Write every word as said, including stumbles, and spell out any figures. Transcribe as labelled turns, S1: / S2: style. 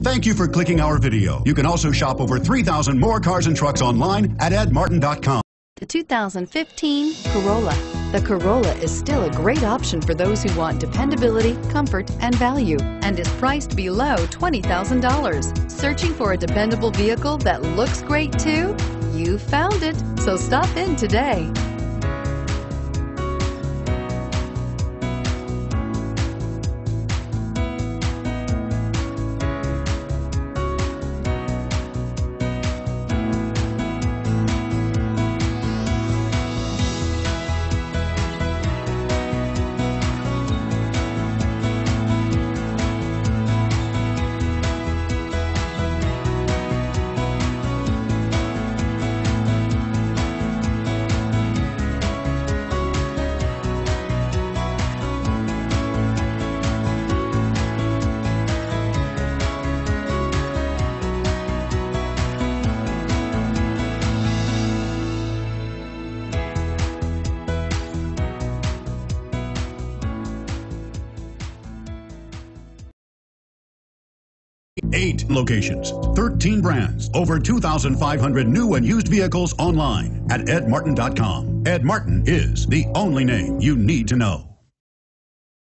S1: Thank you for clicking our video. You can also shop over three thousand more cars and trucks online at ed martin dot com.
S2: The two thousand fifteen Corolla. The Corolla is still a great option for those who want dependability, comfort, and value, and is priced below twenty thousand dollars. Searching for a dependable vehicle that looks great too? You found it, so stop in today.
S1: Eight locations, thirteen brands, over two thousand five hundred new and used vehicles online at ed martin dot com. Ed Martin is the only name you need to know.